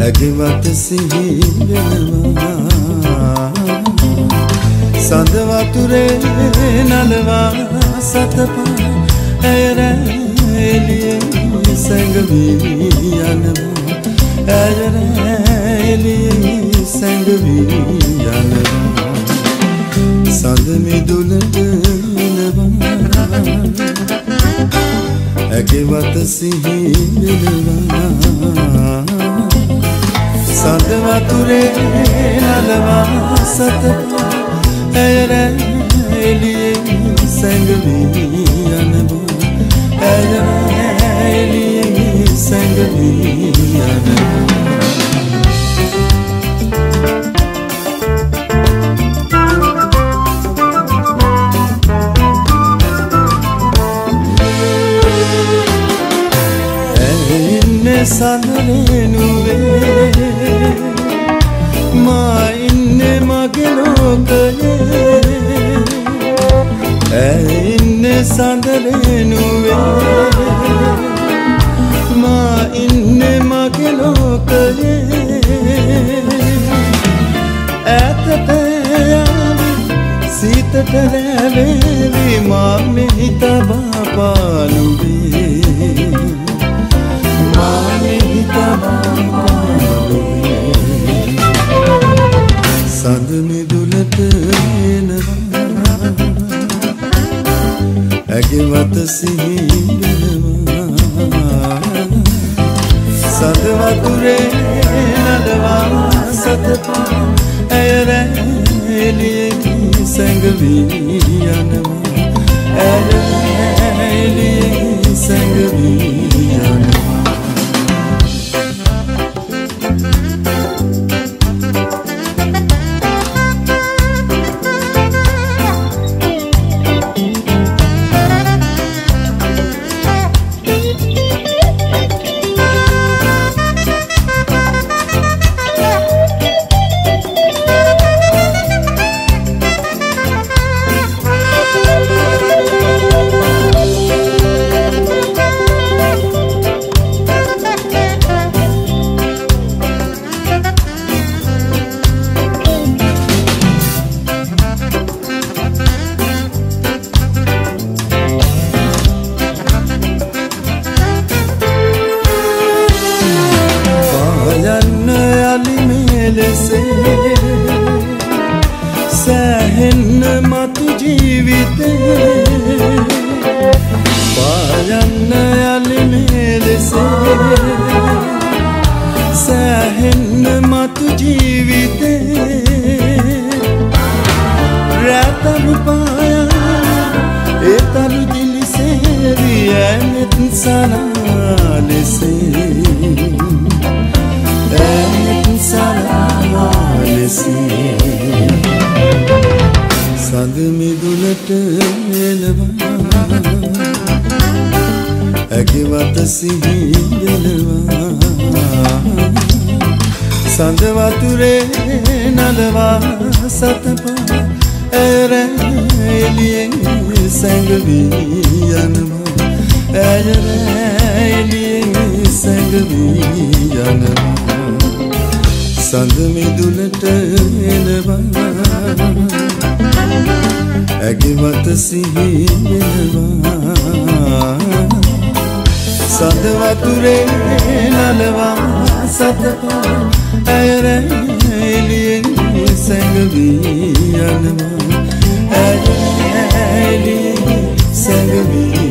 ඇගිවත් සිහිවෙනවා සඳ වතුරේ නලවා සතපා ඇයර එළියේ සැඟවී යනවා ඇයර එළියේ සැඟවී යනවා සඳ මිදුලට එනවා ඇගිවත් සිහිවෙනවා සඳ වතුරේ නලවා සතපා ඇයර එළියේ සැඟවී යනවා ඇයර එළියේ සැඟවී යනවා ඇන්නේ සඳනේ නුවේ මා ඉන්නේ මගේ ලෝකයේ ඇන්නේ සඳනේ නුවේ මා ඉන්නේ මගේ ලෝකයේ ඈතට යාවි සීතට රැවේවි මා මෙහි තබා පාළුවේ මා මෙහි තබා පාළුවේ සඳ මිදුලට එනවා ඇගිවත් සිහිවෙනවා සඳ වතුරේ නලවා සතපා ඇයර එළියේ සැඟවී යනවා ඇයර එළියේ සැඟවී යනවා සෑහෙන්න මතු ජීවිතේ පායන්න යලි මෙලෙසේ සෑහෙන්න මතු ජීවිතේ රැතලු පායා ඒ තලු දිලිසේවි ඇනෙත් සනා ලෙසේ ඇනෙත් සනා ලෙසේ සඳ මිදුලට එනවා ඇගිවත් සිහිවෙනවා සඳ වතුරේ නලවා සතපා ඇයර එළියේ සැඟවී යනවා ඇයර එළියේ සැඟවී යනවා සඳ මිදුලට එනවා ඇගිවත් සිහිවෙනවා සඳ වතුරේ නලවා සතපා ඇයර එළියේ සැඟවී යනවා ඇයර එළියේ සැඟවී